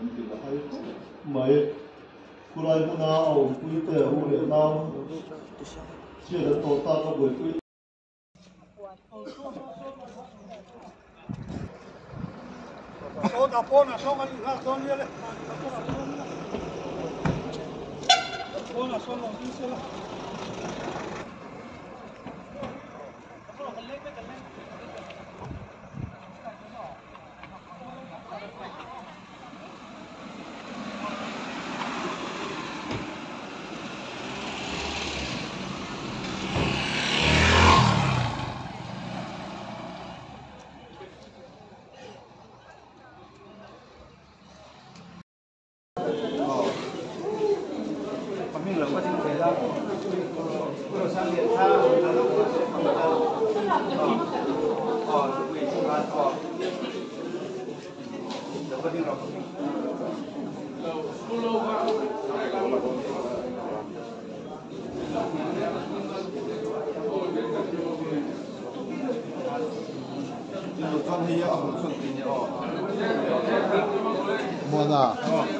mấy cô lại cô nào quý tệ hồ lệ nào chưa được tổ ta có buổi quý số đạp bốn là số cái gì khác số như đấy bốn là số lòng tin số là 뭐나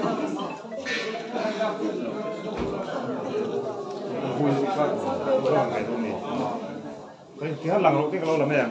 cái hát lằng cái lâu lắm này à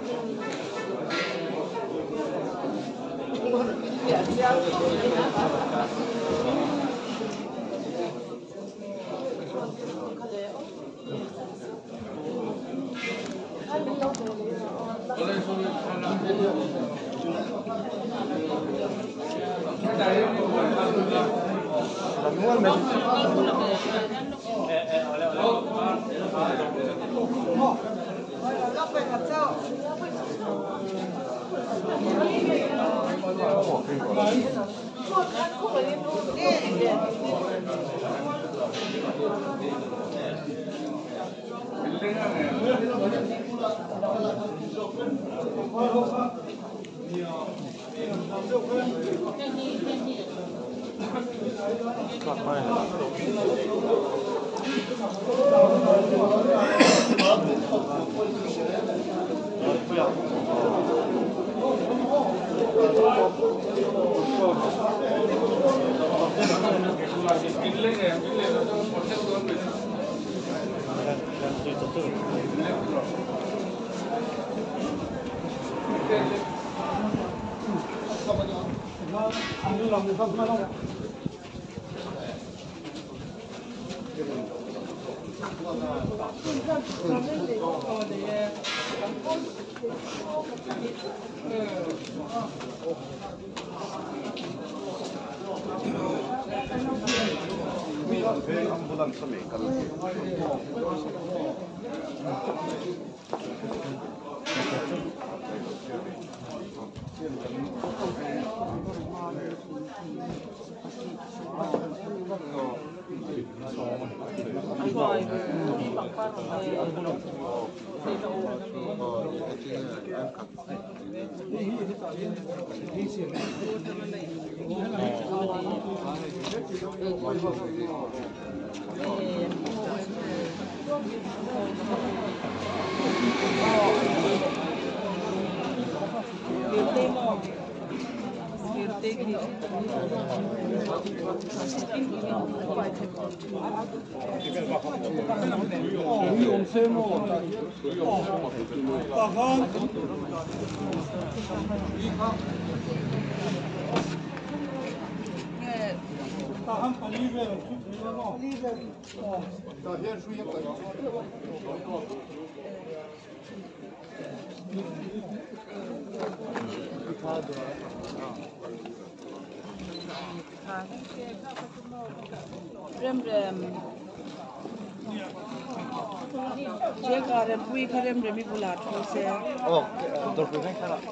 rem che ka rem pui ka rem mi bulat ko se dor ko ngai khala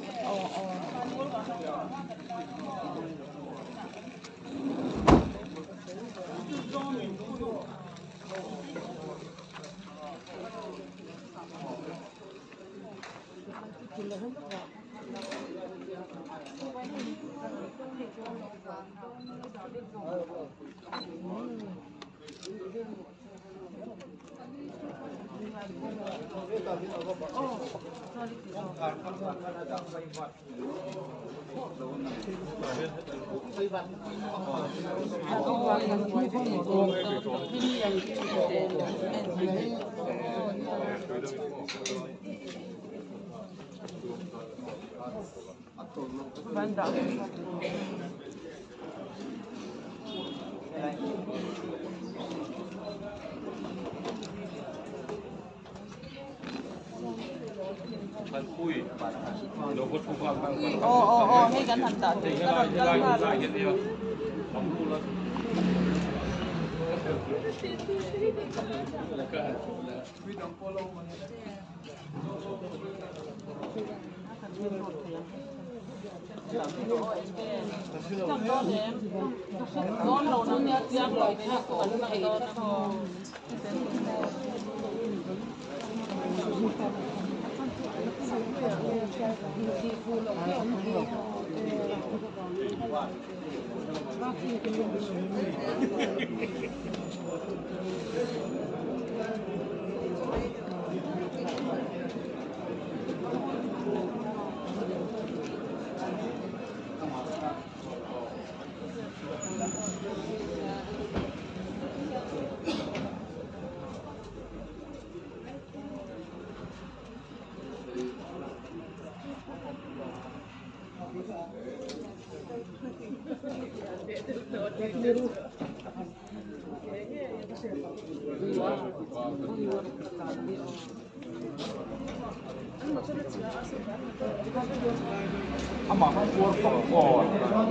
มันคุยเราก็ทุกวันบางโอ้ให้กันทันตาสิ่งที่เราได้เห็นเดียวลองดูแล้วเอาหมาให้ตัวก่อน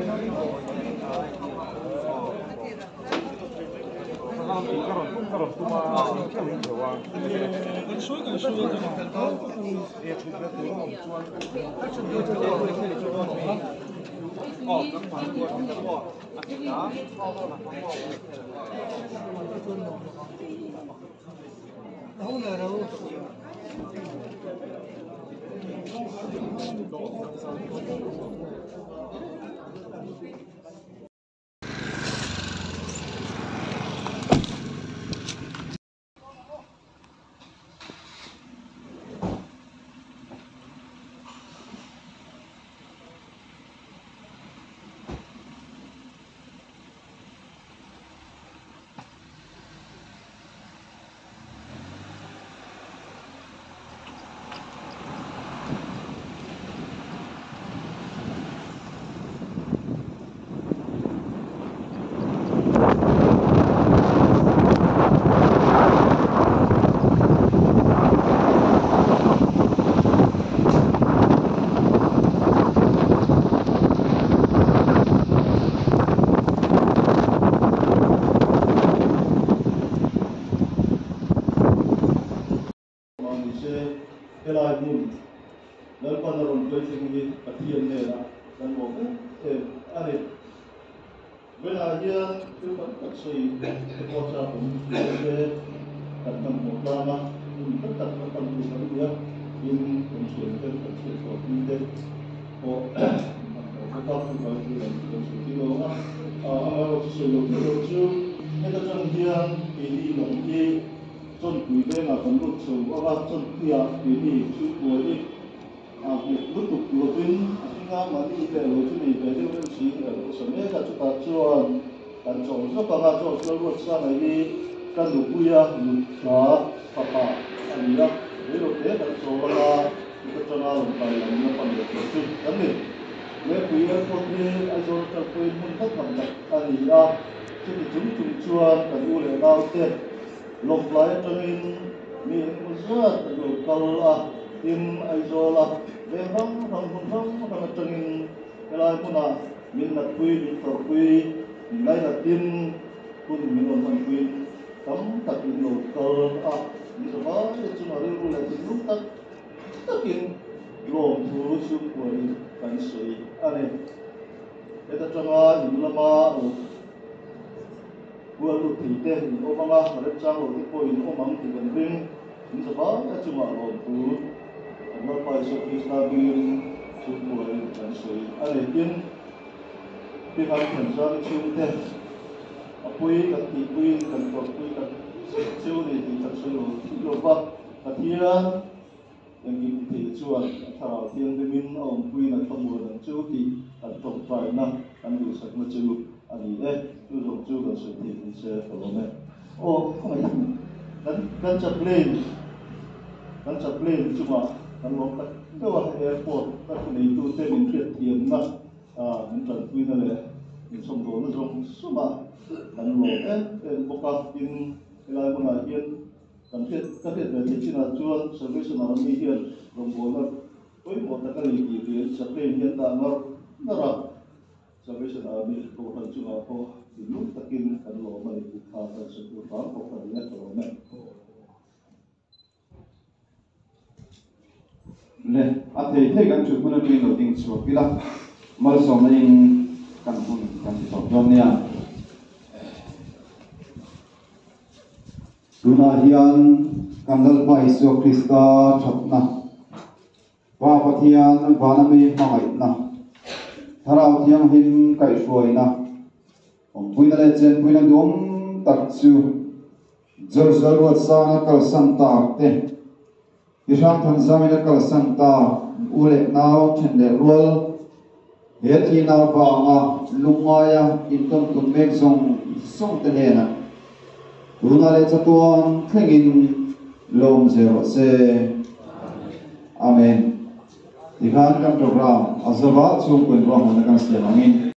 แล้วก็เราโดยสิ่งนี้ปฏิญาณเนี่ยนะแล้วบอกอะไรเวลาเยอะคือมันก็ใช้พอจะผมเรียนตัดตำหมดแล้วนะมันตัดตำหมดแล้วเนี่ยยิ่งผมเขียนเป็นผมเขียนตัวนี้ได้พอก็ต้องคุยกันที่เราที่เราเอาเราช่วยเราช่วยให้เราจังเดียนปีนี้หลงที่จนคุยได้มาผมรู้สึกว่าจนที่ปีนี้ช่วยตัวนี้lúc tục đầu tiên chúng ta mà đi về rồi chúng mình về theo chỉ là số này là chúng ta cho làm cho rất là cho luật sa này đi căn đủ quy đó papa anh đó để rồi thế là số là chúng ta cho nó làm bài làm nó còn được chứ vấn đề nếu quy có thể anh cho quy muốn thất hoàn thành anh đó chứ thì chúng chua cần u lệ bao tiền lục lại cho nên mình rất là cầu tim ai cho là về không cho nên cái này cũng là mình là quy mình thở quy mình đây là tim cũng mình còn thành quy cấm tập mình nổi cờ mình sẽ có chúng ta lưu là những lúc tất nhiên lồng thú chung của cảnh水anh này để ta cho nó những là mà vừa lụt thì tên những ông mà họ đã trang rồi thì coi những ông mắm thì gần bên mình sẽ có chúng ta lồng thú nó phải sự khi ta biên chụp mùi cảnh水anh này tiên khi hắn thần sang chung thế quy cần thì quy cần có quy cần siêu thì thật sự là lộ vặt và thiên yang gitu cuan kalau yang dimin om quy là không mùi là chú thì tổng phải nè kan du sak ma chu ani tu rong chu kan su ti ni se ko me o ko mai kan cha plane chu ma kan lo ka ko wa airport ka ni tu te min thiet thiam na min tran pui na le min som do na rong suma kan lo boka in lai ma hian kan thiet ve chi na chuan service na mi hian rong bo na oi mo ta ka li ki cha plane hian ta na ra Salvation Army ko kan chu ma ko lu takin kan lo ma ni kha ta su ku pa ko kan ne ko me le a thei kan chu kun ni no ting chu pila mal so ma ing kan hun kan ti so don nia tuna hian kan dal pa Isu Krista thotna wa pathian wa na mi mai na Harau tiang him kai suai na, puina le chen puina dum tak chu, zor ruat sana kal santa te, isang than zamina kal santa ule nau chen le rual, heti nau ba nga lungaya intom mek song te le na, tuna le chatuan thengin lom zero se, amen. Ikan kan program azaba chung kun ro hon kan se mangin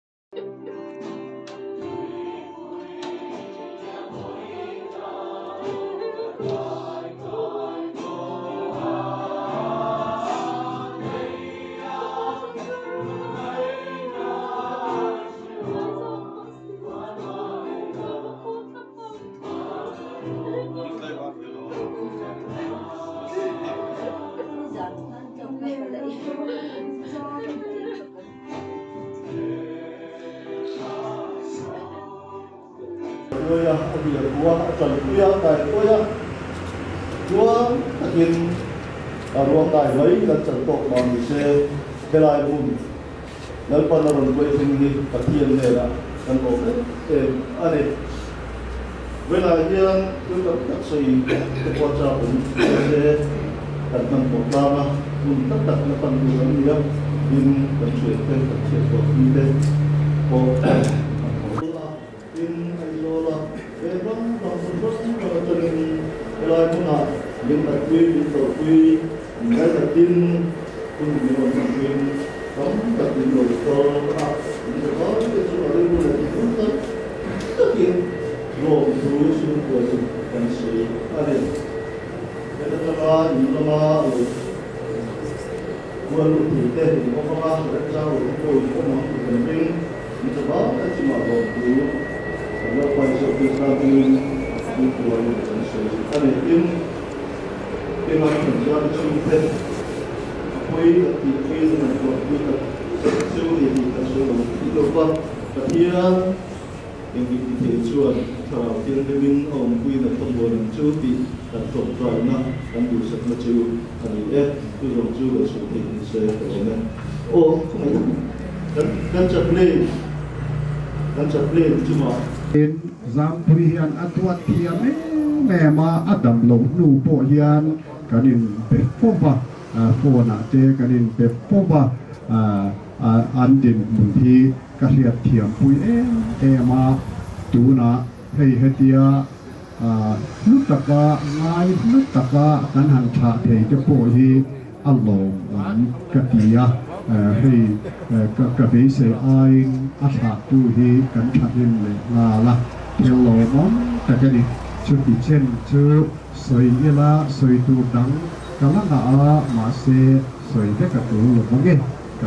tôi bây giờ của chuẩn bị tại tôi chúa thực hiện ruộng đại lấy là trận tộc bằng xe cái lại vùng lần phần là quay sinh đi thực hiện này là trận tộc để anh ấy với lại hiện tôi đã thật sự quan trọng cũng sẽ trận tộc ta mà tất cả các phần của nó nhiều nhưng vận chuyển trên vận chuyển của kinh tế của Lai pun yang tadi ditoi, yang tadi pun dilakukan, kamu tadi lokal, lokal itu ada pun itu tapi lo terus buat kan sih ada. Kita lama, buat kita ini orang kerja untuk orang penting, itu bawa cuma waktu, kalau pasal kita ini itu ada. Ada tim orang kerja cukup koi tapi dengan waktu sudah kita sudah itu apa dia yang kita cuan kalau dia dengan orang koi dan pembuat cukup dan top na dan buat macam hari tu orang juga sudah saya tahu oh dan chaplain cuma Zam Purian Atuat Tiame Mema Adam Lo Nu Pohian Kanin Pefova Fona Te Kanin Pefova Andin Munti Kasiat Tiam Pui Ema Tuna Hei Hetia Nutaka Ngai Nutaka Kanhan Cha Te Te Pohi Allo Katia Hei Kabe Se Aing Asa Tuhi Kan Chatin Le Ngala Theo Lo Mom Takani Chuti Chen Chu Soi Ila Soi Tu Dang Kalanga Ala Mase Soi Dekatu Lomonge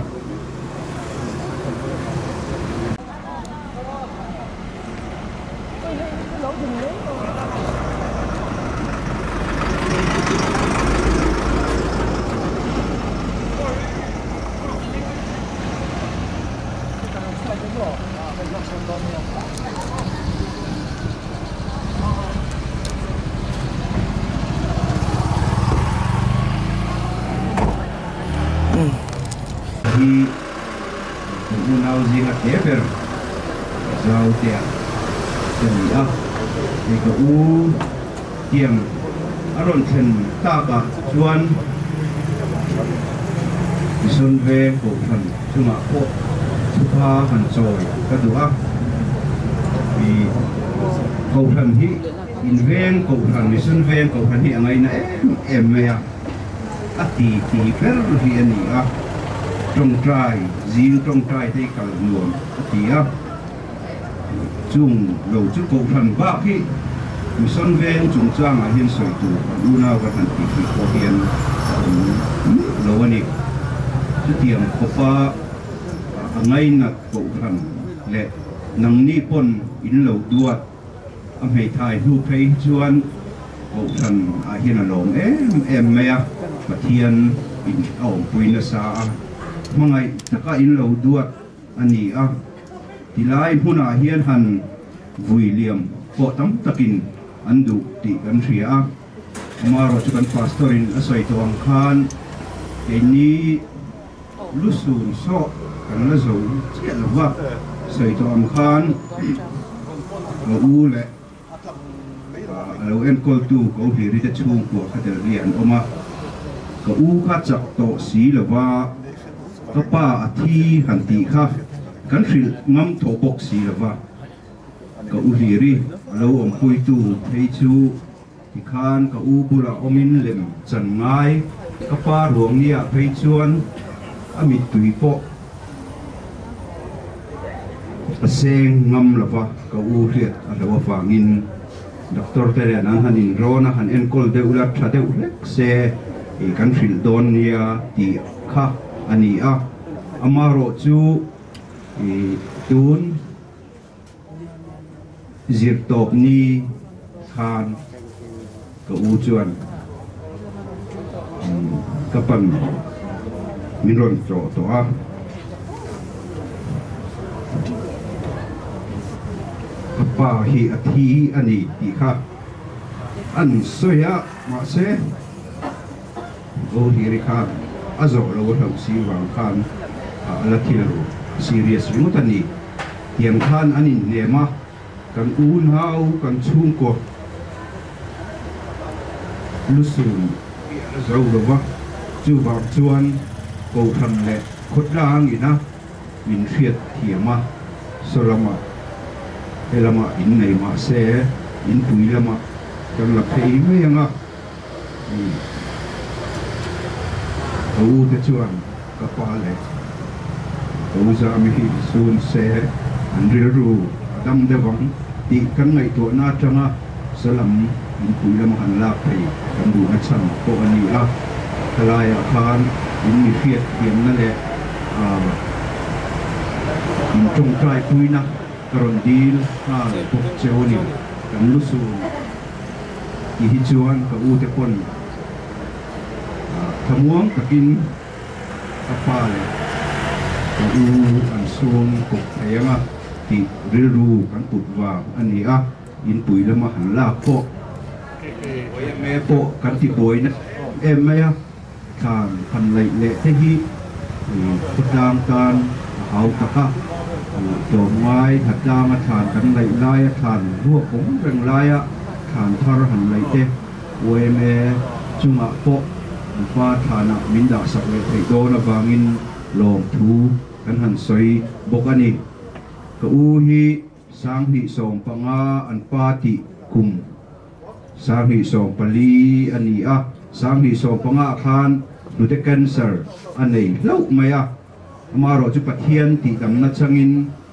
Munau zinga keber zau tia jadi jika tiang aron chen taba cuan isun ve bukan cuma pha hàn trồi cái đũa vì cầu thần hi in ven cầu thần mi sun ven cầu thần hi ngày nay em mày à tí fer hi anh à trong trai riêng trong trai thì cả nguồn tí à chung đầu chút cầu thần ba khi mi sun ven chung trang à hiên soi tu una và thần tí có hiên lâu anh chút tiền có pha ngày nát cầu thần lệ nang ni pon in lâu duat am hei thai hu phei chuan cầu thần à hiên lom em mày à Pathian in au puina sa mangai taka in lo duat ani a tilai huna hian han vuiliam po tam takin andu ti kan ria amaro chukan pastorin asoi to ang khan eni lusun so kan la zo che lawa soi to ang khan lo le lo en kol tu ko hi ri te chung ko khatel rian oma ka u kha chak to si lawa ka pa athi han ti kha kan hril ngam tho bok si lawa ka u hi ri lo om pui tu thei chu ti khan ka u bula omin lem chan ngai ka pa ruang nia phei chuan amit tui po aseng ngam lawa ka u riat alawa wangin Dr. Tere nang hanin rona han enkol de ulat thade ulek se e kan hril don nia ti kha ani a amaro chu e tun zir top ni khan ka u chuan kapan minron cho to a pa hi athi ani ti kha an soya ma se o hi ri kha azo lo lo si wang khan ala thil serious mutani tiang khan anin nema kan un hau kan chung ko lusun zo lo wa chu ba chuan ko tham le khot lang ina min riat thiama solama elama in nei ma se in pui lama kan la phei me anga au te chuan ka pa le au za mi hi sun se an ril ru dam de wang ti kan ngai to na changa salam in pui lama han la phei kan du na chan ko ani a kalaya khan in mi fiat hiam na le in trong trai pui na karon dil ha pok chewni kan lusu i hi chuan ka u te pon thamuang takin apale ka u an suang ko thayanga ti riru kan putwa ani a in pui lama han la po oi me po kan ti boi na em me a kan kan lai le te hi pudang kan hau takaตัวไม้ถัดดามาฐานกันไหลไล่ฐานรั่วผมเร่งไล่ฐานทารหันไหลเตะเวเมจุงะโปฟ้าฐานมินดาสักเลยไอโดนบางินลงทูกันหันสวยบกอันนี้ก็อูฮีสร้างหิส่งปังอาอันปาติคุมสร้างหิส่งปลีอันนี้อ่ะสร้างหิส่งปังอาคานนุเตแคนเซอร์อันนี้เล่าไหมอ่ะมาเราจะปะเทียนติดำนัดช่างอิน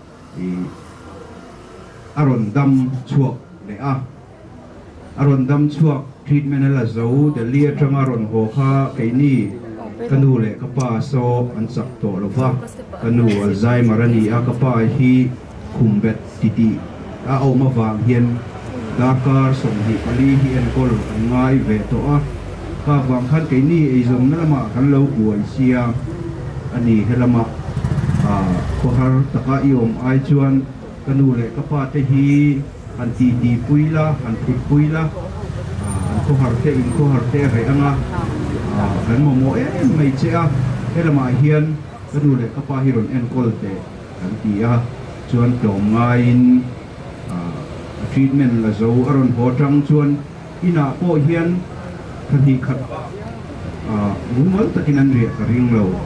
อารมณ์ดำชั่วเลยอ่ะอารมณ์ดำชั่วทรีทเมนต์ละเจ้าเดลียจังอารมณ์หัวข้าไก่นี่กันดูเลยกับป้าโซอันสักโตลฟ้ากันดูใจมารันีอากับป้าฮีคุมเบ็ดติเอามาวางเฮียนดาการส่งหิปลีเฮียนกอลง่ายเวตัวอ่ะข้าวางขันไก่นี่ไอ้จงนั่นมาขันเราบวยเสียอันนี้เฮลมาพอฮาร์ตะกายอมไอชวนกันดูเลยกับป้าเตฮีอันตีปุยละอันปุยละอันพอฮาร์เตอินพอฮาร์เตอะไรอ่ะกันโมไม่เจ้าเฮลมาเฮียนกันดูเลยกับป้าฮิรอนเอ็นโคลเตอันตีชวนจอมงายทรีทเมนต์ละโซอารอนโหจังชวนอินาโปเฮียนทันทีขัดรู้มั้ยตะกินันเรียกริงเรา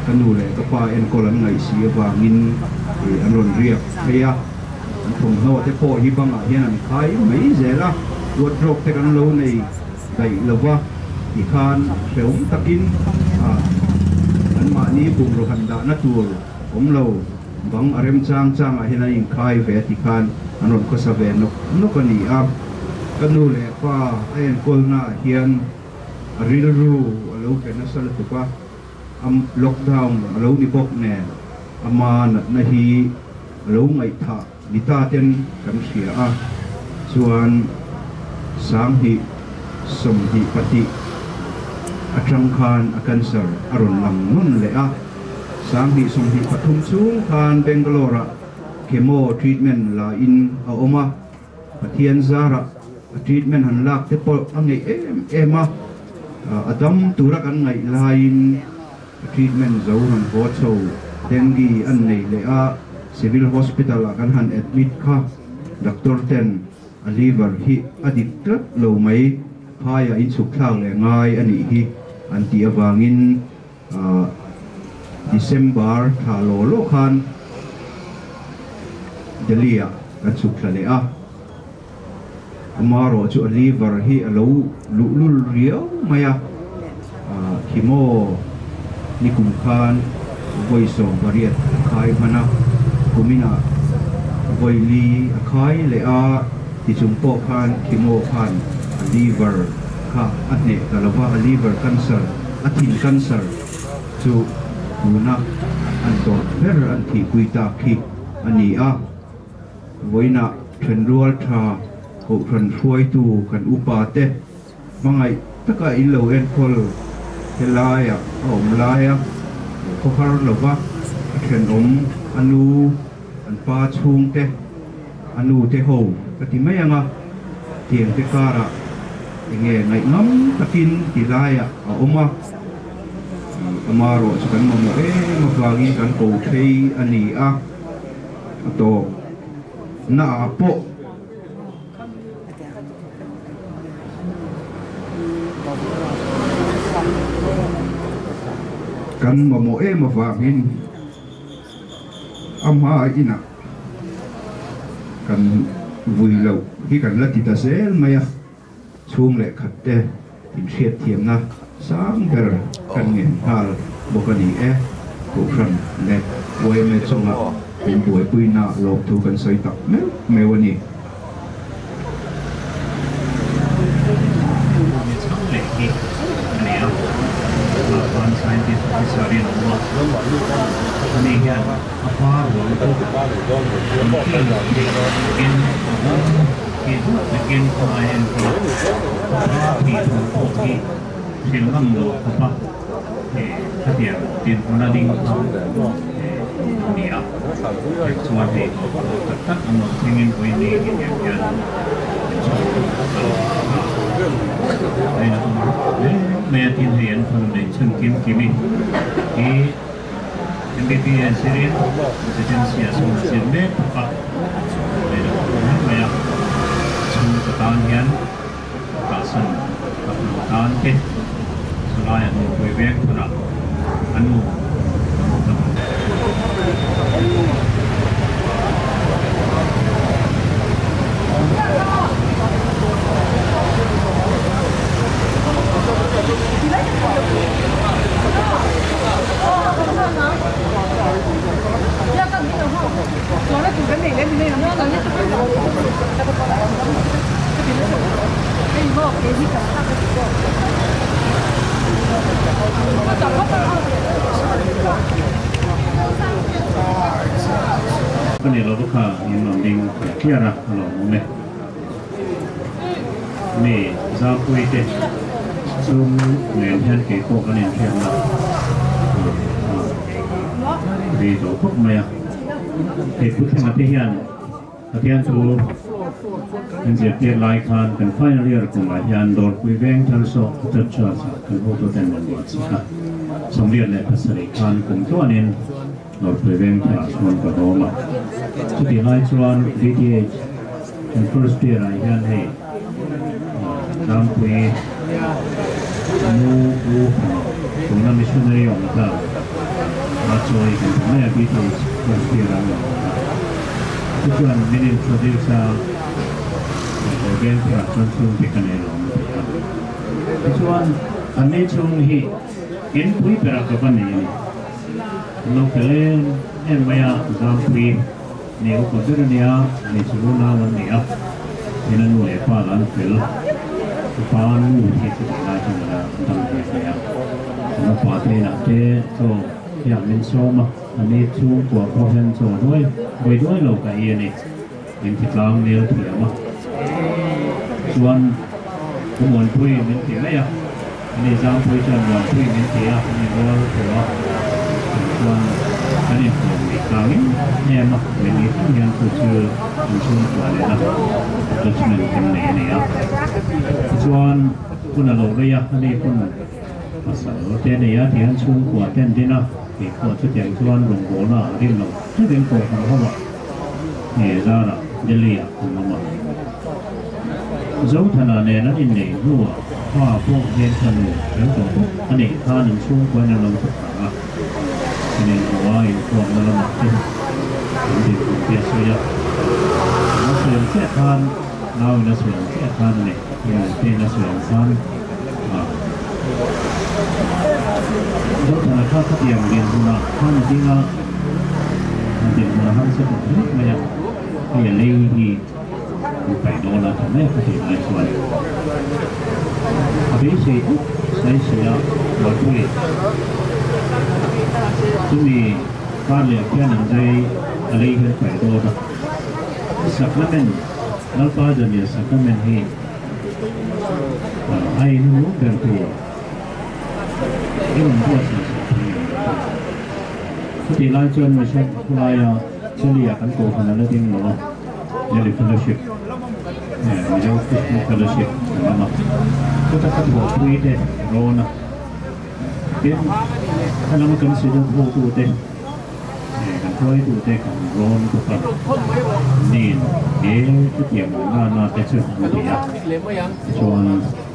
กันดูเลยก็พาเอ็นโกลันไงเสียบางอินอันรอนเรียกเฮียผมโน้ตที่พ่อฮิบังอ่ะเฮียนั่นใครไม่เสียละรถรบที่กันเราในใดเราว่าอีกการเสียวตะกินอันมานี้ปุ่มโรหันดานัตัวผมเราบังอารมณ์จางอ่ะเฮียนั่นยิงใครเวทีการอันรอนก็สบายนกกันนี่กันดูเลยว่าเอ็นโกลน่ะเฮียนริลรูเราเป็นนักสลัดถูกปะล็อกดาวน์เราดิบอกแน่มานาทีเราไม่ท่าดิตาเต็นกันเสียส่วนสังหิสมหิปฏิอัตรังคานอาการสารอรุณลำนุ่นเลยสังหิสมหิปฐุมสูงคานเบงกลอระเคมีทรีทเมนต์ลาอินเอามาปฏิยันซาระทรีทเมนต์หันลักเทปอันนี้มาอดัมตุระกันไงลาอินtreatment zauran bocho dengue an nei le civil hospital kan han admit kha doctor ten liver hi adik tlat lo mai phaya in suk thlang le ngai ani hi anti awangin December tha lo khan delia kan suk thla le amaro chu liver hi alo lul riau maya himo ni kum khan voi so bariat khai mana kumina voi li khai le ti chumpo khan kimo khan liver kha atne talawa liver cancer athin cancer chu una antor her anthi kuita khi ani voina thran rual tha ko thran fuai tu kan upa te mangai taka ilo en kol helaya laya ko har lova ken anu an pa chung te anu te ho kati mai anga tiang te kara nge ngai ngam takin tilaya oma amaro kan mo mawagi kan ko thei ani to na po kan mo mawagin ama ina kan vuilo hi kan lati ta sel maya chung le khatte in thiet thiam na sang ber kan ngen hal bokani ko fran le boy me chonga in boy puina lok thu kan soi tak me wani one scientist sorry no ini kan apa bikin pemain di film lo apa hadiah di mana ding dia cuma di tetap anak ingin ini yang मैं तीन हेन फाउंडेशन किमी की MBBS series agensi asumsi में pak मैं semua tahun yang kasan tahun ke selain berwek pernah anu Ini lo buka yang mending kira kalau mau me zapu itu sum ngenhan ke kok kan yang siang lah di dokok maya putih matian tu menjadi laikan dan final year kemahian dor kuibeng terso tercas kan foto dan membuat sih somlian le pasarikan kumtuanin dor kuibeng terasman ke Roma jadi laikan DTH dan first year aihan hey dalam kui nu kuna missionary orang mà chơi cái này là bị thôi còn kia làทุกวันไม่ได้โปรดิวเซอร์เรื่องที่เราชวนช่วงที่กันเองทุกวันอันนี้ช่วงที่เห็นคุยไปรักกันนี่เราเคยเห็นไหมอ่ะจำคุยเนี่ยคนเดินเนี่ยในช่วงนั้นวันนี้อ่ะที่นั่นหน่วยฟ้าหลังเฟิลฟ้านู่นที่สุดท้ายจังเลยตั้งแต่เนี่ยเราปาร์ตี้นะเจ้โซ่อยากเป็นโซ่มาอันนี้ช่วงกว่าพอเป็นโซ่ด้วยไปด้วยโลกาเอียนี่เป็นที่กลางเลี้ยวเถียมอ่ะส่วนผู้มวลคุยเป็นเถียไหมอ่ะอันนี้จำคุยจนวันคุยเป็นเถียอันนี้ก็ถือว่าส่วนอันนี้ผมอีกครั้งเนี่ยมาเป็นอีกทั้งยังคือชื่อช่วงกว่าเลยนะก็จะเป็นคนไหนเนี่ยส่วนคุณอโลกยะอันนี้คุณภาษาเต้นเนี่ยที่อันช่วงกว่าเต้นที่นะที่เขาจะแต่งส่วนหลงโบนะเรื่องเราที่เป็นโกของเขาว่าเนี่ยจ้าละเดลียคุณน้องมาเจ้าธนาเนี่ยนั่นเองเนี่ยรู้ว่าพวกเรียนขนมแล้วก็อันนี้ท่าหนึ่งช่วงกว่านั้นเราศึกษาอันนี้ว่าอีกพวกนั้นเราเต้นเด็กเปียสุยะนักเรียนแค่ทานเรานักเรียนแค่ทานเนี่ยเป็นนักเรียนสั้นรถธนาคารเขาเตรียมเรียนรู้นะท่านจริงนะเรียนมาท่านสนุกไหมเนี่ยเขาอย่างนี้ที่ไปโดนแล้วทำให้เขาเห็นในส่วนอาศัยใช้เสียวัตถุดิบที่มีการเรียนแค่หนึ่งใจอะไรที่ไปโดนสักนั่นเป็นแล้วก็จะมีสักนั่นเป็นที่ไอ้นู้นเป็นตัว이건 무엇이지? 그때 라이전 마션 플라이어 젤리 약간 또 하나를 띵 넣어 젤리 펠로십 네, 미저 크리스틴 펠로십 아마 그때 같은 거 트위데 로나 빈 하나만 건시전 호두데 네, 간 트위두데 간 론 그파 닌 네, 그때 뭐나 대체 뭐야 좋아하는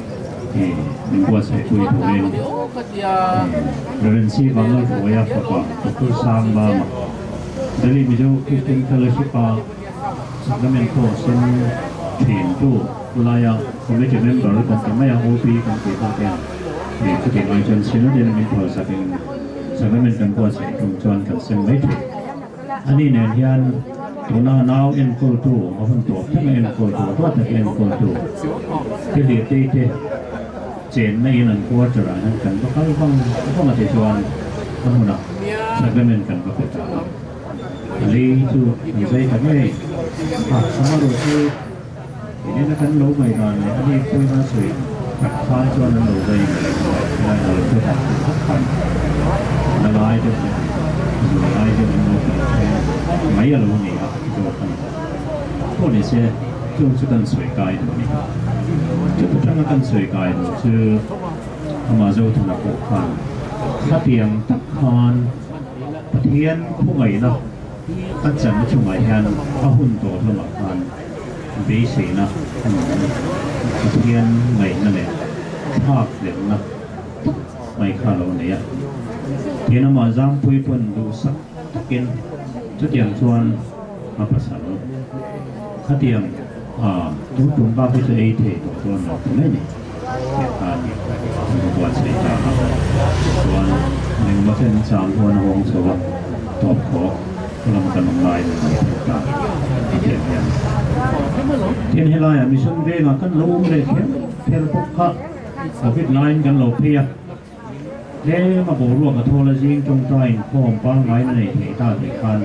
mình qua sẽคุยถึงเรื่องเรื่องที่บางเรื่องหัวยากกว่าตัวสร้างมาเดี๋ยวนี้มีเจ้าคิดถึงทะเลชิปาสักนั้นเป็นข้อเส้นเถียงตู้เวลาอย่างคนไม่จะเล่นบอลกันแต่ไม่อยากโอปีกันเกี่ยวกับเนี่ยจะเป็นไอจนเส้นนั้นเดี๋ยวนี้พอสักนั้นเป็นกันกว่าใส่ตรงจวนกับเส้นไม่ถูกอันนี้เนี่ยที่อันตัวหน้าเอ็นโคตู้เอาคนตัวถ้าไม่เอ็นโคตู้ตัวแต่เอ็นโคตู้ที่เดียดที่เจนในนั้นก็จะร้ายกันก็เขาต้องมาเทชวนทั้งหมดสักเป็นกันก็เป็นต่างอันนี้คือไม่ใช่กันไม่สมมติว่าทีนี้นักการเมืองไม่นานเลยอันนี้คุยมาสวยขัดฟ้าชวนนั้นเราได้ได้เราเพื่อตัดทุกขันละลายด้วยละลายด้วยมันไม่อะไรพวกนี้ครับที่เราทำพวกนี้เสีย就是跟水街度呢，就不像跟水街度，就他妈就同埋國飯，他點得看，天空位啦，一陣都仲係向阿寬度同埋飯，比時啦，天位นั่นแหละภาพเด่นนะไม่ขาดเราเนี่ยที่นั่นมาจำคุยปุ่นดูสักกินจุดอย่างชวนมาภาษาเราถ้าเตรียมทุกบ้านที่จะเอเทตัวนั้นตรงนี้เนี่ยนี่ตัวใช้จ่ายตัวหนึ่งมาเส้นสามตัวน้องสวัสดิ์ตบขอเรามากันลงลายเลยต่างเทียนเทียนให้ลายมีช่วงเวลากันรู้เลยเทียนพวกข้าเอาพิจารณากันหลบเพียเด้มาบอกร่วมกับโทรศัพท์จงใจพ่อป้าไว้ในเหตุการณ์ที่คัน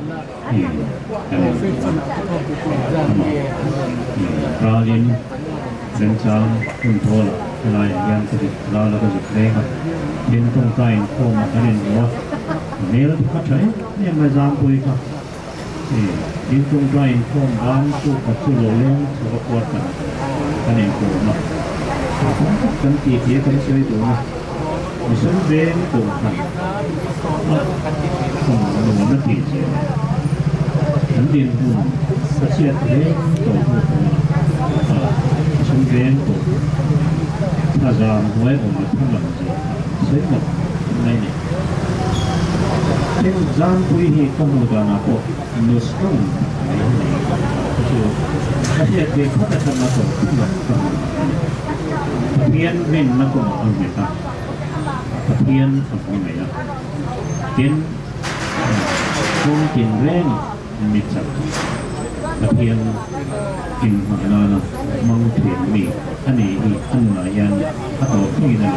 ปลาลินเส้นจางคุณโทรลายอย่างที่ลาแล้วก็จุดเล็กดินตรงใจโค้งมากันเองว่าเนื้อที่เขาใช้เนี่ยมาจามปุยครับดินตรงใจโค้งบ้านสู้กับสู้โลเลี้ยงสู้กับปวดกันเองโค้งมากันตีเทียกันช่วยตัวมีส่วนเว้นตัวกันส่งลงมาตีเสียฉันเรียนหุ่นเชียร์เลี้ยงตัวฉันเรียนตัวถ้าจะไว้ผมมาทั้งหลังจะใช้หมดไม่เนี่ย Thì gian quý hi có một đoạn nào của nus không cái gì thì có thể làm được không được thiên nên nó cũng không người ta thiên không người ta thiên không thiên ren mít sạch thiên thiên mà nó mong thiên mì anh ấy anh là yan bắt đầu khi nào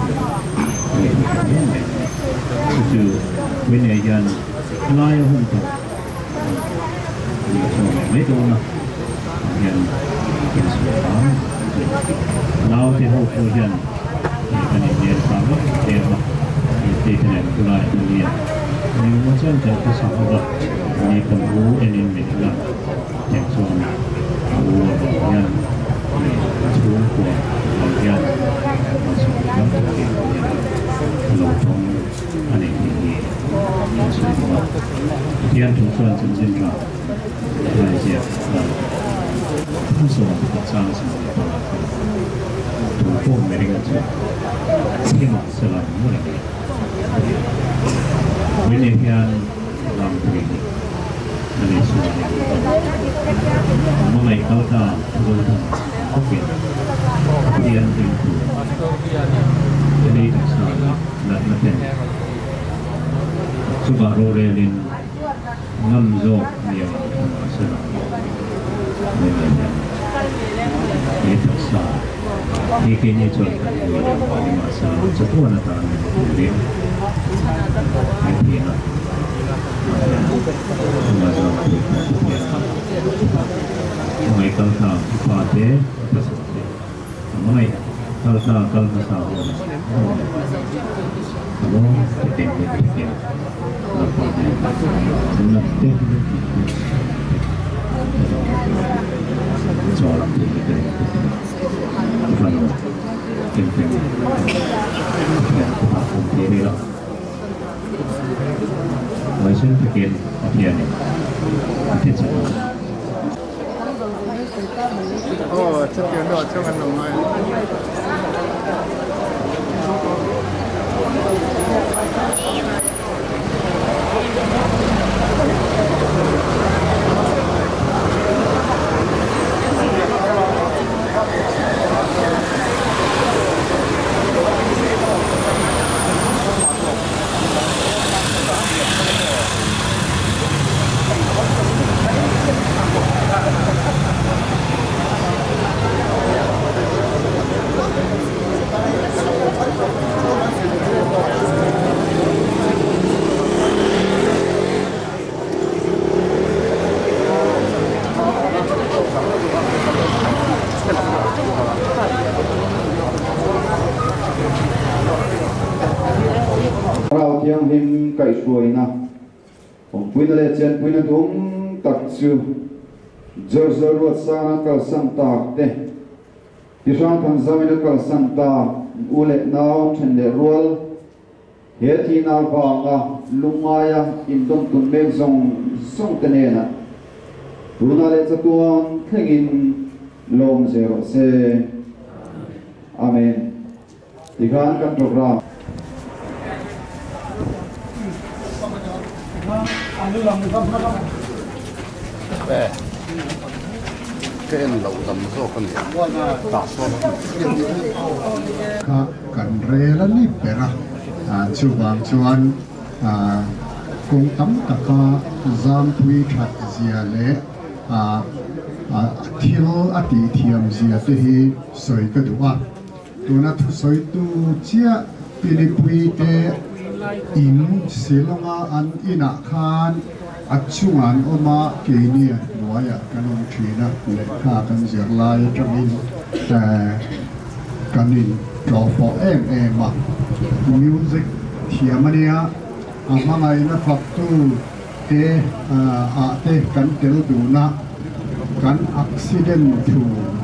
คือวินัยยันลายหุ่นตัวไม่โดนนะยันเป็นส่วนของเราที่เขาพูดยันเป็นเรียนความรู้เกี่ยวกับที่คะแนนกุลายตัวเรียนในวันเช้าจะเป็นสองวันในคนรู้เอ็นเป็นหลักอย่างส่วนรู้บอกยันช่วงตัวบอกยันมาสู่ยันตัวเองเราต้องอันนี้ที่สุดว่าที่อันทุกส่วนจริงๆเราได้เสียผู้ส่งสร้างสิ่งที่เราถูกพวกไม่ได้กันจุดที่มันสลับหมดเลยวินิจฉัยลำพูนอันนี้ส่วนเมื่อไหร่เขาจะรู้ทั้งเขาเปลี่ยนเรียนถึงตัวจะได้ศึกษาและมาเป็นสุบารุเรลินนันโจเนียวสระในเรื่องนี้ศึกษาที่เกี่ยวกับวิมาสระจะพูดอะไรเรื่องไม่เพียงมาจะพูดเพียงไม่ต้องทำความเด็ดประสบไม่kalau masalah kalau kita sudah soal kita kalau kita ini lah macam bikin apa ni bikin apa oh chất tiến độ cho ngân hàng này him kai suai na om puina le chen puina dum tak chu jor jor ruat sa kal sam tak te ti sang than zamina kal sam ta ule naw then le rual he thi na ba nga lungaya in dom tun mek zong song te ne na tuna le chatuan thengin lom zero se amen tigan kan program cái anh lẩu tầm số con gì tạt số ka kan rela ni pera chu bang chuan kung tam taka zam thui that zia le thil ati thiam zia te hi soi ka duwa tuna thu soi tu chia pilipui te in silonga an ina khan achungan oma kenia noya kanon thina le kha kan zirlai tangin kanin tropho em music thiamania amangai na faktu te te kan tel duna kan accident thu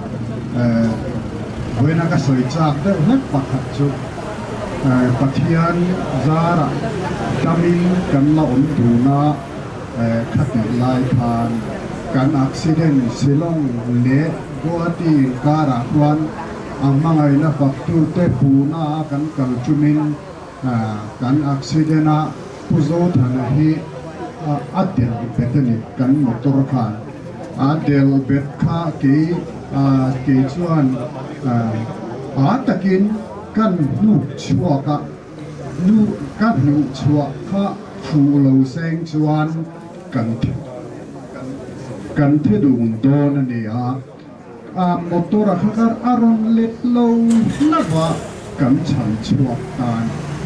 wena ka soi chak te hek pakhat chu pathian zara tamin kan la om duna khati lai khan kan accident silong le guati kara kwan amangai na faktu te puna kan kalchumin kan accident puzo thana hi adel betani kan motor khan adel bet kha ke chuan takin kan nu chua ka nu kan nu chua kha fu lo seng chuan kan the dung don ani motor kha aron let lo lawa kan chan chua tan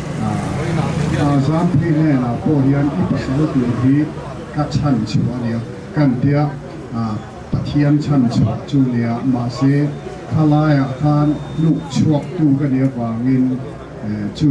zam phi ne na po hian I pasal tu hi ka chan chua nia kan dia pathian chan chua chu nia ma se khalaya khan nu chuak tu ka nia wangin chu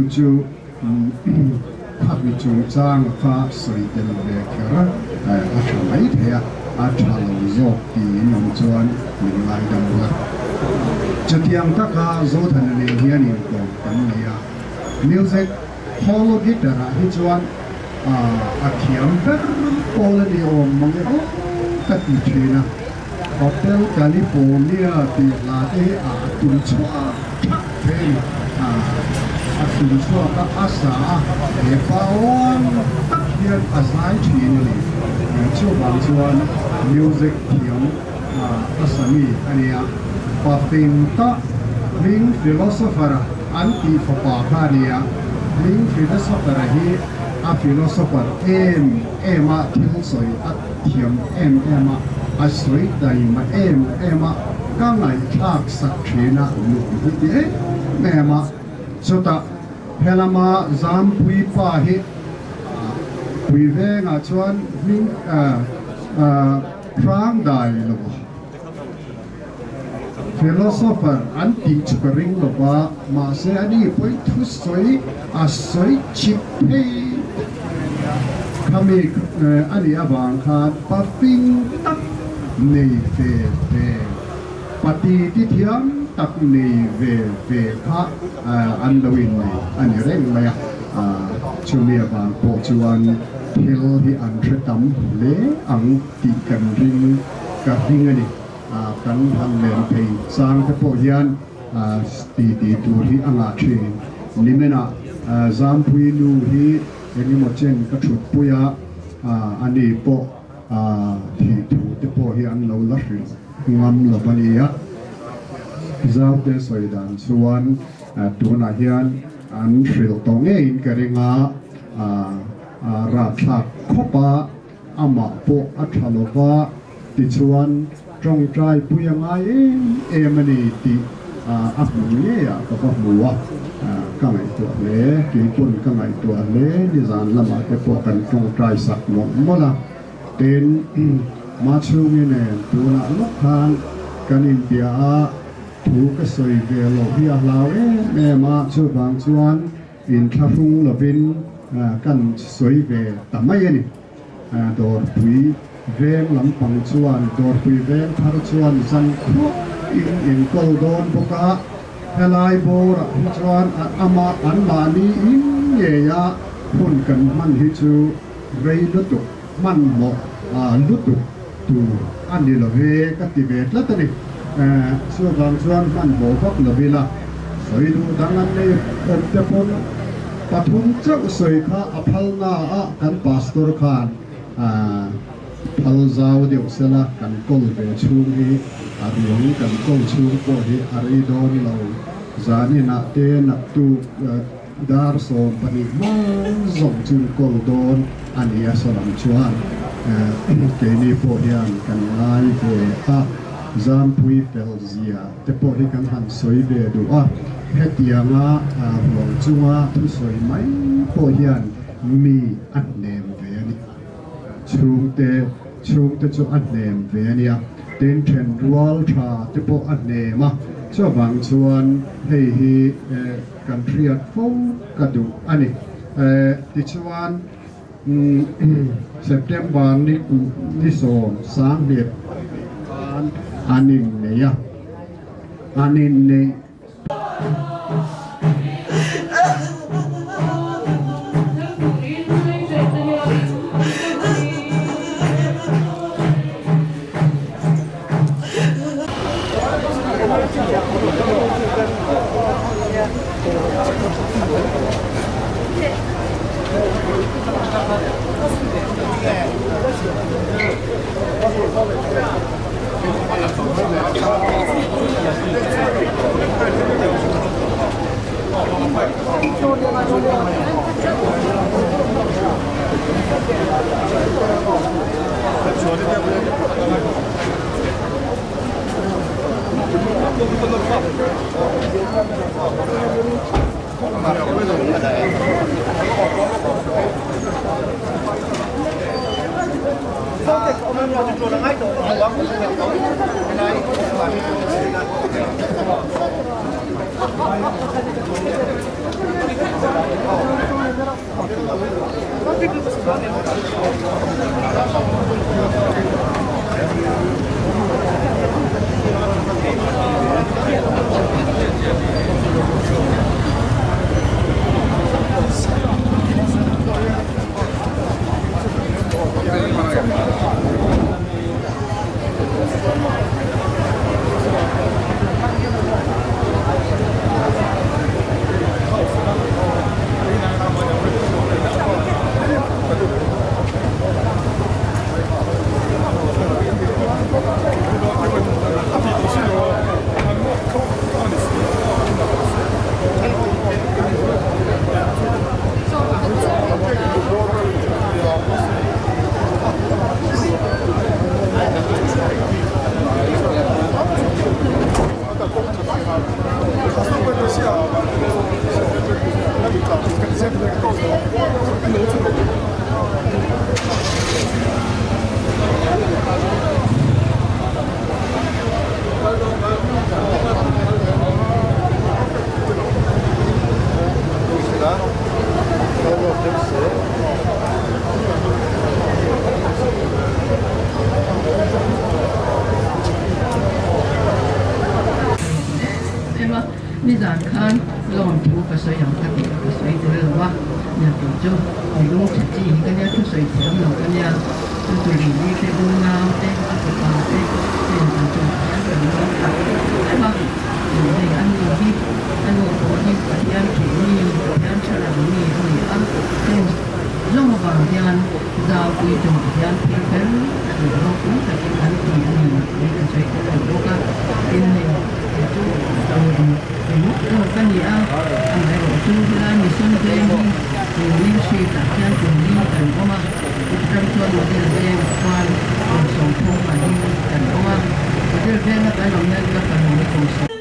khak mi chung chang kha soi tel le khara a thamai thea a thalo zo ti nom chuan min lai dam la chatiang ta ka zo than ne hian in ko kan nia music holo guitar hi chuan a thiam ber all ni om mangi ta ti thina Hotel California ti la te tun chua thak a tun chua ka asa e paon tak hian a sai thin ni chu bang chuan music thiam asami ania patin ta ring philosopher anti fapa khania ring philosopher hi a philosopher ema thil soi a thiam ema a soi dai ma ema ka ngai thak sak thina lu hi de ema chota helama zam pui pa hi pui ve nga chuan ring prang dai lo philosopher anti chukring lo ba ma se ani poi thu soi a soi chip he kami ani abang khat pa ping tak nei ve pati ti thiam tak nei ve kha an lawin nei ani reng la ya chumia bang po chuan thil hi an thretam le ang ti kan ring ka hingani kan han len thei sang te po hian ti tu hi anga thin nimena zam pui nu hi eni mo chen ka thut puya ani po thi tu te po hi an lo la hri ngam lo bania zau te soidan chuan tuna hian an hril tong e in karinga ra thak khopa ama po athalova ti chuan trong trai puyanga emani ti a hmuye ya ka pa hmuwa ka ngai to le ki pun ka ngai to le ni zan lama te po kan trong trai sak mo mola ten ma chu nge ne tuna lok khan kan in pia thu ka soi ve lo hi a lawe me ma chu bang chuan in thafung lovin kan soi ve tamai ani dor pui veng lampang chuan dor pui veng thar chuan zan khu in kol don boka helai bor chuan ama an mani in ye ya hun kan man hi chu rei lutu man mo lutu tu ani lo ve ka ti ve tlatani so bang chuan man bo bak lo bila soi du dangan nei te pon pathum chau soi kha aphal na kan pastor khan phal zau deuh sela kan kol ve chung hi ariong kan kol chung po hi ari don lo zani na te na tu dar so pani ma zong chung kol don ani asalam chuan ke ni po hian kan ngai ve zam pui fel zia te po hi kan han soi ve du hetianga hong chunga thu soi mai po hian mi an nem ve ani chung te chu an nem ve ania ten then rual tha te po an nema cho bang chuan hei hi kan triat fo ka du ani ti chuan September ni so sang liet anin ne ya anin ne 你咋看老土个水养他给个水的了哇？那比就你弄自己一个人出水田了，个人就是里面的乌鸦的，就是把的，这样就这样弄的，对吧？你按你的，按我国的这样便宜，这样出来你你按这任何这样在贵州这样平衡，然后不是这样便宜，那个水的我个因为就跟你啊，安排我住啦，你身边你去打架鼓励等我嘛，跟说我这边关我手通嘛，你等我嘛，我这边那白龙那个很容易东西。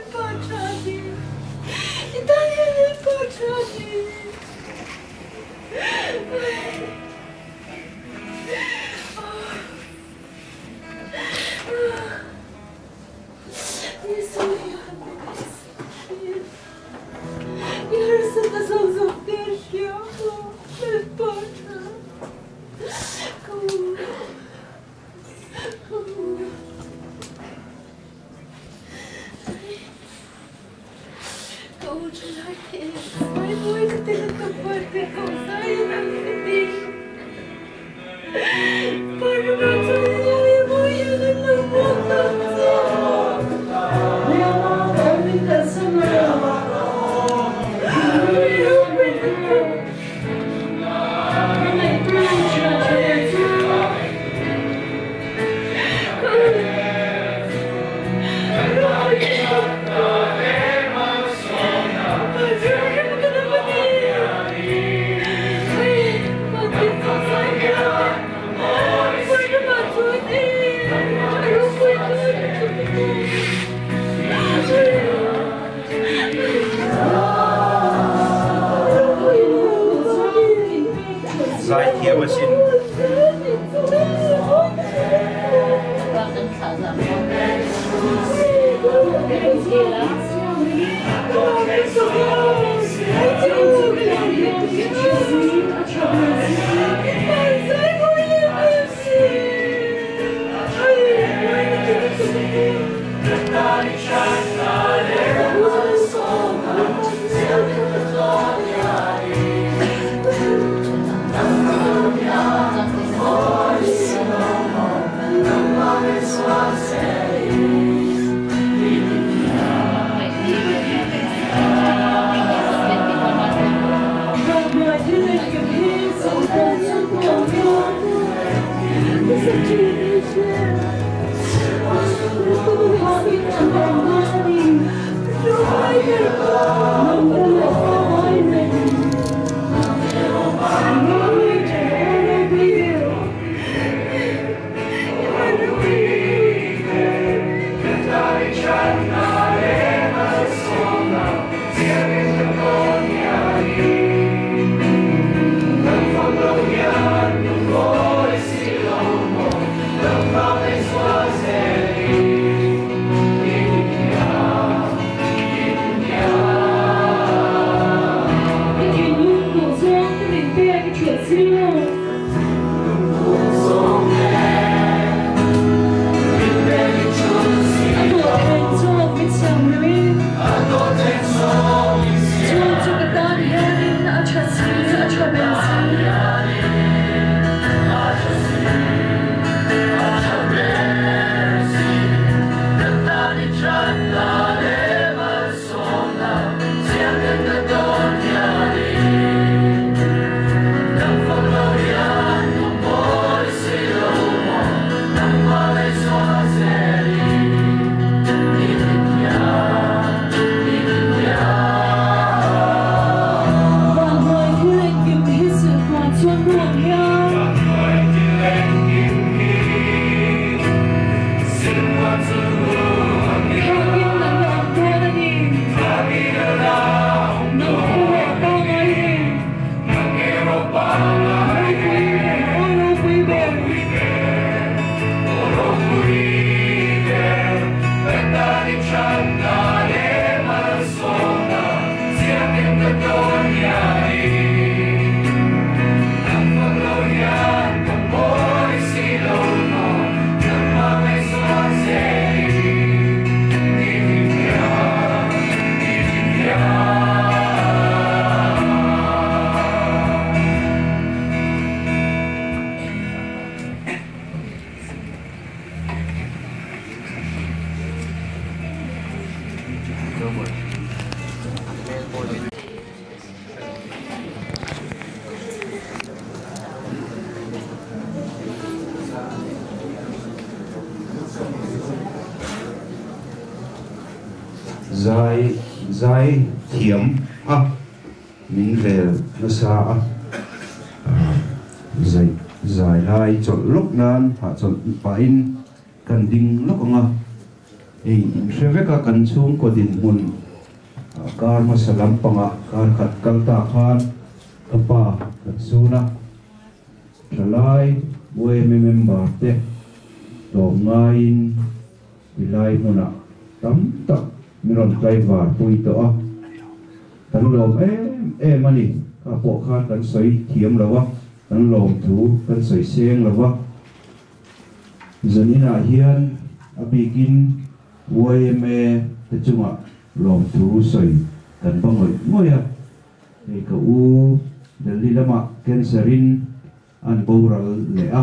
Thank you. Zai thiểm mình về nó xa giải lai chọn lúc nan hạ chọn pain cần đinh lúc ngà thì sẽ với cả cần xuống của đình môn car mà salam panga car khát căng ta khan apa cần xuống na trở lại với member te tổ ngain vilai mona tắm tắc mình trai và tôi to tấn lồm em anh đi cả bộ khan tấn sấy thiếm là vâng tấn lồm thú tấn sấy sen là vâng giờ ní là hiền abikin vui mê tất chung ạ lồm thú sấy tấn bằng người ngồi à thì cậu đến đi lắm ạ cancerin ăn bầu ra lẽ à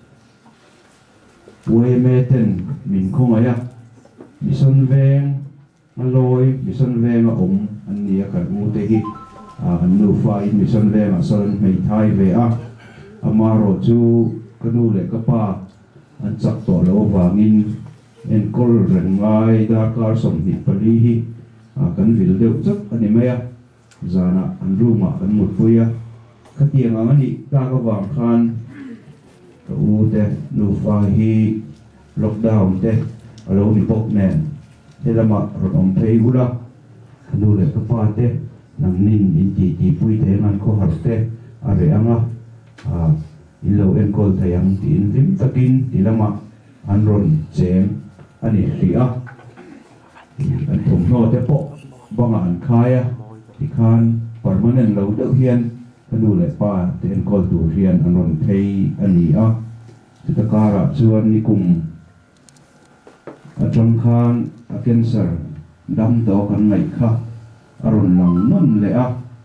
vui mê tên mình không ấy à bị xuân ven lôi bị xuân về mà anh nia cả ngu tê hi anh nu phai bị xuân về mà xuân mày thay về amaro chu cái nu lệ cái pa anh chắc tổ lâu vàng en col rèn ngay đa car sòng thịt pali hi cần vil đều chắc anh em ấy giờ na anh ru mà anh một pui cái tiền anh đi ta có vàng khan cái u tê nu phai hi lockdown tê alo bị bốc nè thế là mà rồi ông thấy u đó nu lệ cái pa tê nằm nín in chỉ pui thế man có hạt tê rồi anh lâu en call thầy anh tin lim takin thì là mà anh ron chém anh ấy xỉa anh thùng nô thế bộ bằng anh khai thì khan permanent lâu đỡ hiền cái nu lệ pa thì en call tu hiền anh ron thấy anh ấy thì ta cả chuan đi cùng trong khan cancer đâm đó kan ngày khác aron lang non lệ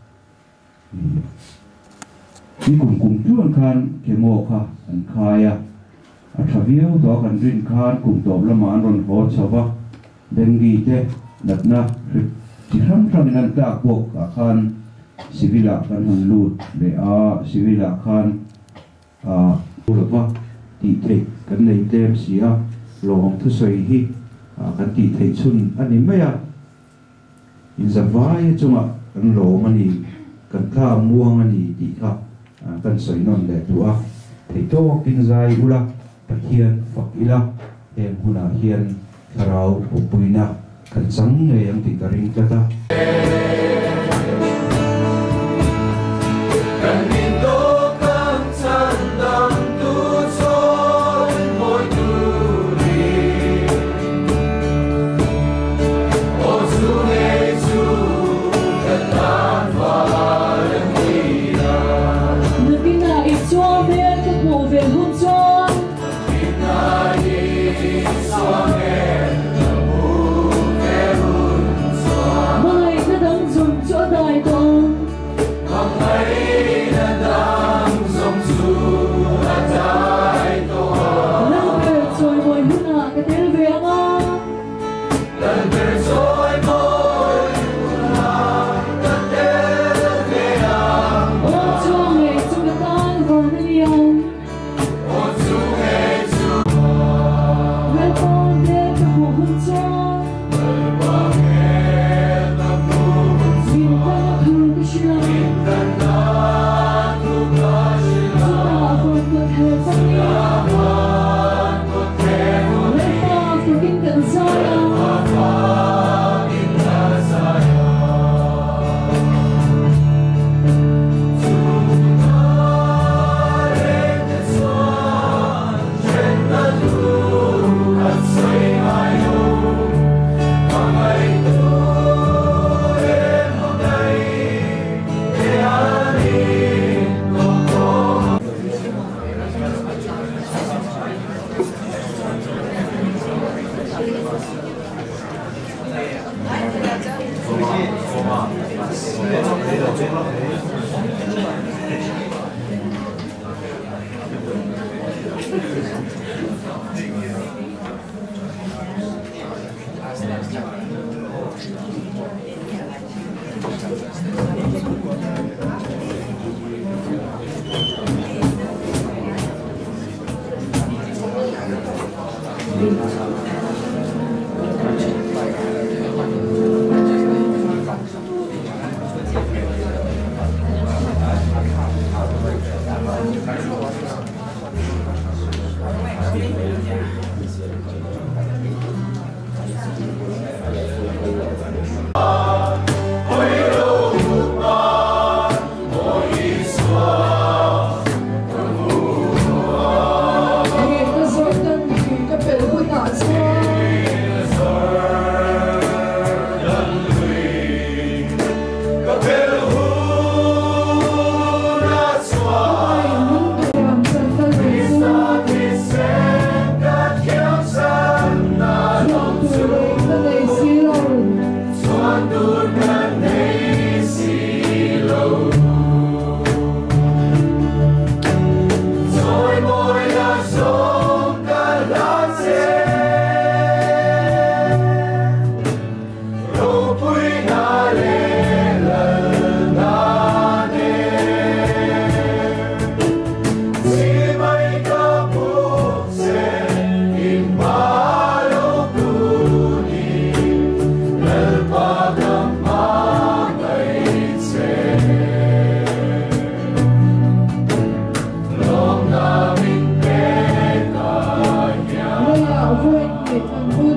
đi cùng chuan khan chemo kha an khaya thaviu đó kan rin khan cùng top lama an ron ho chawa dengi te natna ti ram nan ta ko khan sivila kan han lut le sivila khan ulwa ti te kan nei tem sia lom thu soi hi kan ti thei chun ani maya in zawai chunga kan lo mani kan tha muang ani ti kha kan soi non le tu thei to kin zai ula pathian fakila em huna hian tharau puina kan chang nge ang ti taring ta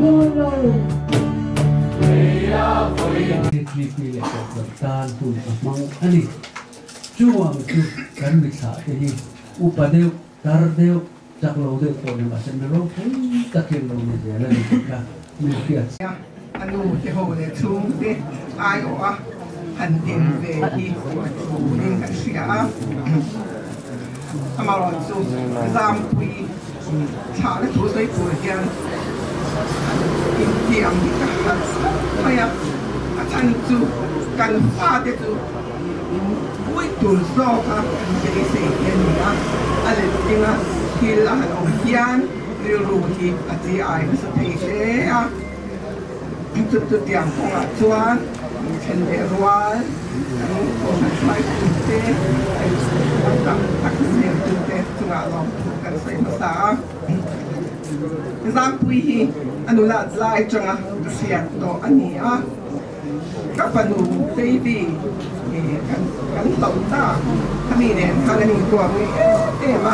Tripi le ko tan tu mang ani chuang chu kan mi sa te hi upadeu tardeu chaklo de ko na sen ro ta ken lo ni de la ni ka mi kia anu te ho le chung te ai o a han tin ve hi ning ka sia ama lo chu zam pui cha le tu sai pu hian in tiam ni ka ha ya a chan chu kan fa te chu pui tu so ka ke se hian ni a ale tinga hil a han o hian ri ru hi a ti ai sa te se aจุดอย่างของอาจารย์เช่นเดียวกันของสายจุดเตะต่างๆตักเสียงจุดเตะจุดเราถูกกันใส่ภาษาจากปุยอนุรักษ์ลายจังเสียงตัวอันนี้อ่ะกับปนุเบบี้กันต่อตาถ้ามีเนี่ยถ้าในตัวมีมา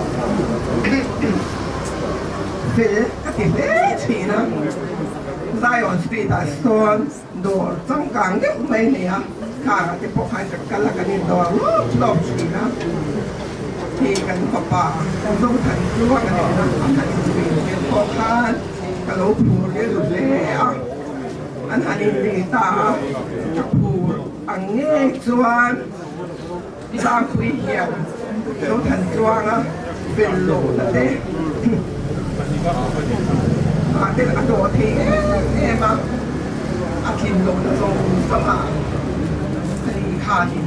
เฟ้ก็ติดเล่ชีนะZion Street a son door trong càng nhất mấy nè cả cái bộ hai cái là cái door lốp chỉ na thì cái papa trong thành chúa cái này nó thành street cái bộ hai cái lốp phù cái lốp lẻ anh hành đi ta cái phù anh nghe chuan ra quý hiền trong thành chúa á về lộ là thế cái là đồ thì em mà thìn đồ là đồ sama thì hà thì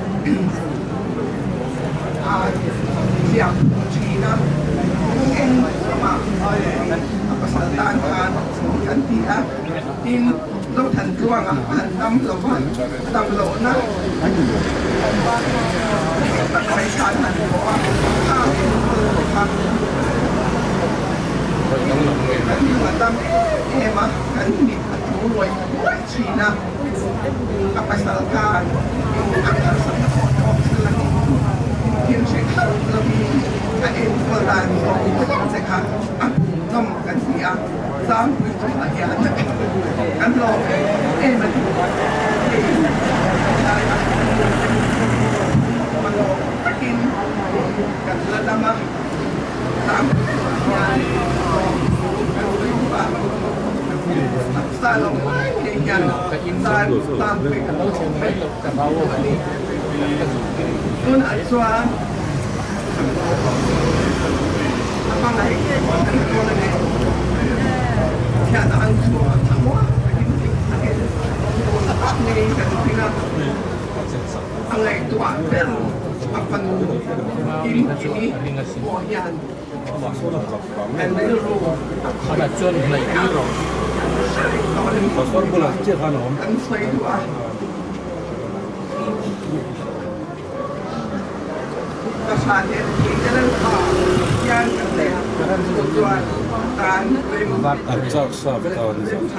siap China em sama Pakistan kan kan dia in đâu thành chuang à đâm lộ na phải san thành bộ nhưng mà tâm em á cái việc thủ rồi quá chi na apa salahkan akan sangat selagi yang saya lebih kain pelan saya aku nomkan dia sampai dia kan lo betul kalau makin kan lama sai lầm thì nhận sai tam vị tôi lại xóa con này con này nhà nó ăn xóa thằng quá này cái thứ là anh này toàn bên apa ini boyan and they roll ada John Blake Hero pastor bola cek kan om kan saya dua kasihnya kita lepas yang kita tujuan dan bat acak sab tahun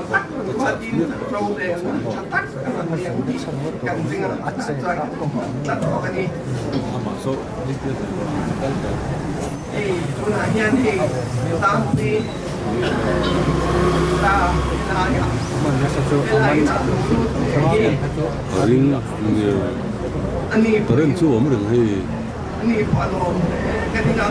masuk gunanya nih tapi Keren su om rừng hay ini kalau ketika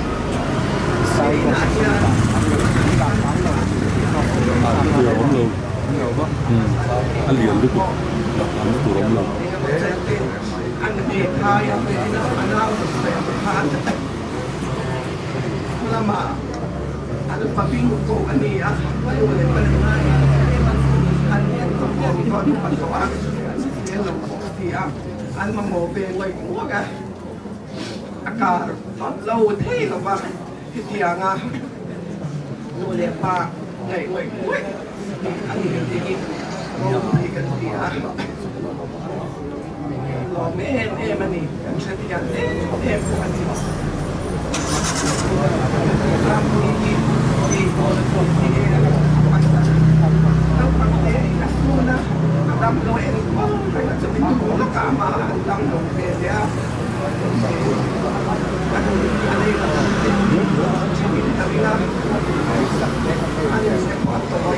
om luôn anh liền được anh tụi om luôn anh đi thay anh lao lama ada paping ko ani ah ayo le panay ani ang ko ko pagkawa yan lang po dia an mamobe way ko ga akar lâu thế là ba cái tiếng à rồi đẹp ba ngày ngày cuối ăn cái gì rồi thì cái gì à rồi mấy em anh em sẽ đi ăn em của anh chị làm gì thì có được thì đâu bằng thế là luôn á đâm rồi em có phải là chuẩn bị đủ tất cả mà đâm rồi về thế anh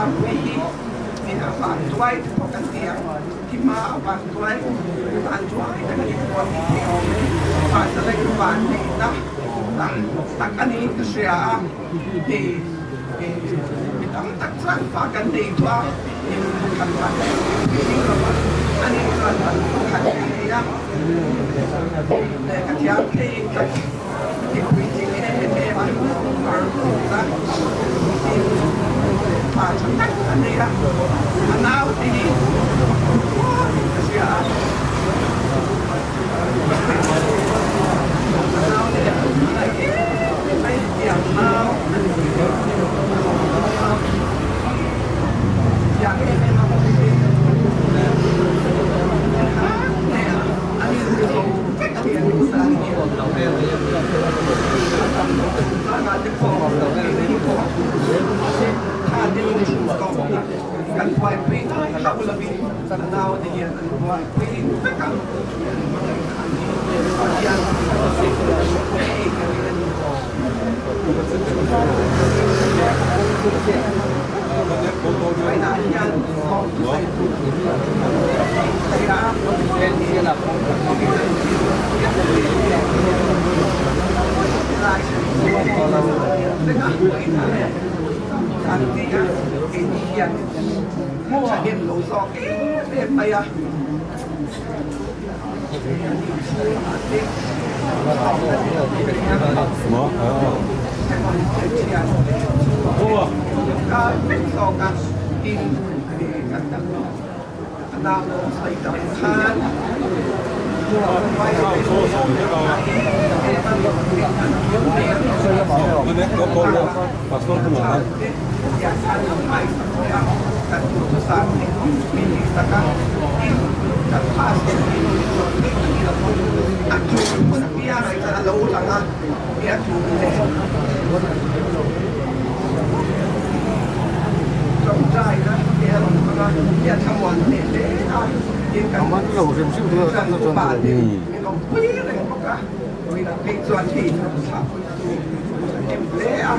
giam quy mình đã phản doai cho cái tiền khi mà phản doai cái này còn thì phản sẽ lấy phản thì đó tất cả những cái sự thì mình đã tất cả phản cái gì thôi nhưng cần phải anh ấy cần phải cái gì á để cái chuyện thì quy trình em mà ra và chúng ta anh ấy á nào thì cái nào thì cái điểm nào yang ini mau kan fai pin tak lebih tahu dia pin pekan yang phải là nhân một cái mua điện lỗ gió cái đêm này à dia kawan ni dia kawan lâu rồi chứ chưa ăn được rồi nó quý này có cả vì là cái doanh thì em lẽ à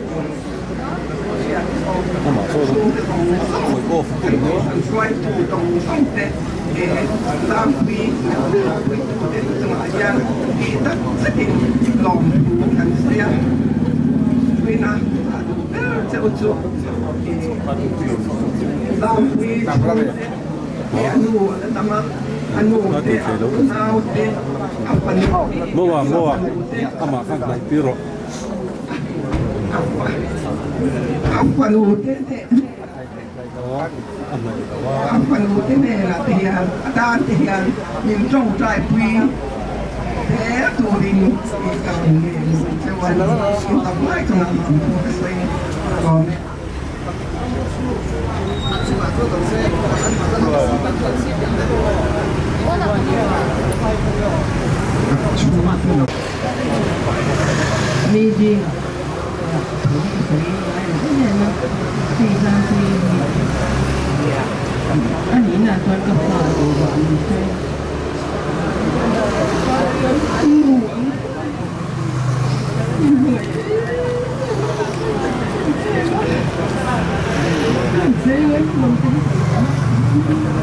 mà thôi rồi cô phụ nữa xoay tụ đồng xong thế làm vì tụ đến từng lại gian thì tất rất nhiều lòng thành xe vì là sẽ ổn định làm vì anu tama anu te anu te apa ni bawa ama kan lai piro apa nu te apa nu te ne la te ya ta te ya nhìn trong trai quy thế tu đi cái cái cáiวันนี้tập lại trong làm cái gì còn meeting anh ấy là toàn cấp phó của bạn thế